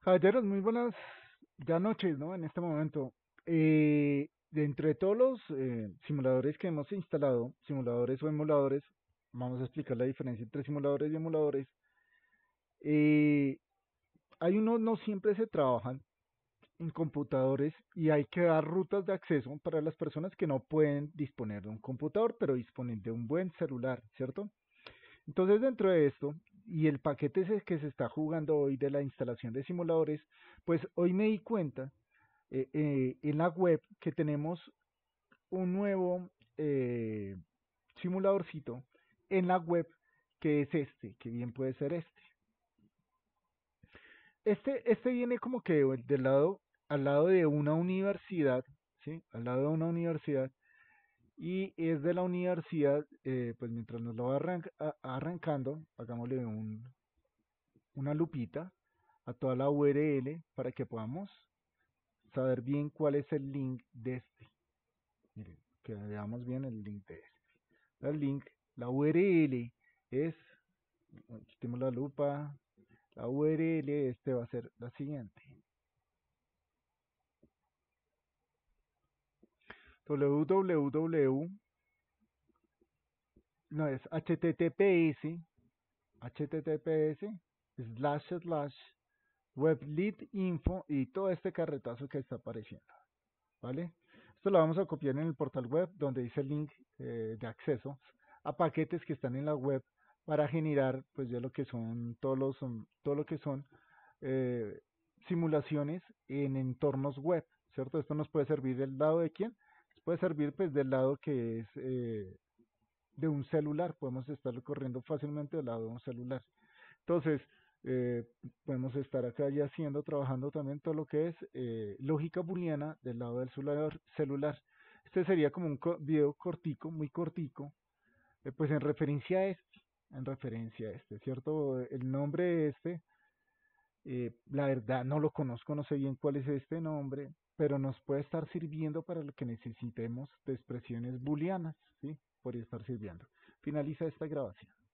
Caballeros, muy buenas ya noches, ¿no? En este momento. Dentro de todos los simuladores que hemos instalado, simuladores o emuladores, vamos a explicar la diferencia entre simuladores y emuladores. Eh, Hay unos no siempre se trabajan en computadores y hay que dar rutas de acceso para las personas que no pueden disponer de un computador, pero disponen de un buen celular, ¿cierto? Entonces, dentro de esto, y el paquete ese que se está jugando hoy de la instalación de simuladores, pues hoy me di cuenta en la web que tenemos un nuevo simuladorcito en la web que es este, que bien puede ser este. Este viene como que del lado, al lado de una universidad, ¿sí? Al lado de una universidad, y es de la universidad, pues mientras nos lo va arrancando, hagámosle una lupita a toda la URL para que podamos saber bien cuál es el link de este. Miren, que veamos bien el link de este. El link, la URL es, quitemos la lupa, la URL de este va a ser la siguiente. www, no es https weblead info y todo este carretazo que está apareciendo, ¿vale? Esto lo vamos a copiar en el portal web donde dice el link de acceso a paquetes que están en la web para generar pues ya lo que son todo lo que son eh, simulaciones en entornos web, ¿cierto? Esto nos puede servir del lado de quién, nos puede servir pues del lado que es de un celular, podemos estarlo corriendo fácilmente del lado de un celular. Entonces, eh, podemos estar acá ya haciendo, trabajando también todo lo que es lógica booleana del lado del celular. Este sería como un video cortico, muy cortico, pues en referencia a este, ¿cierto? El nombre de este, la verdad no lo conozco, no sé bien cuál es este nombre, pero nos puede estar sirviendo para lo que necesitemos de expresiones booleanas, ¿sí? Podría estar sirviendo. Finaliza esta grabación.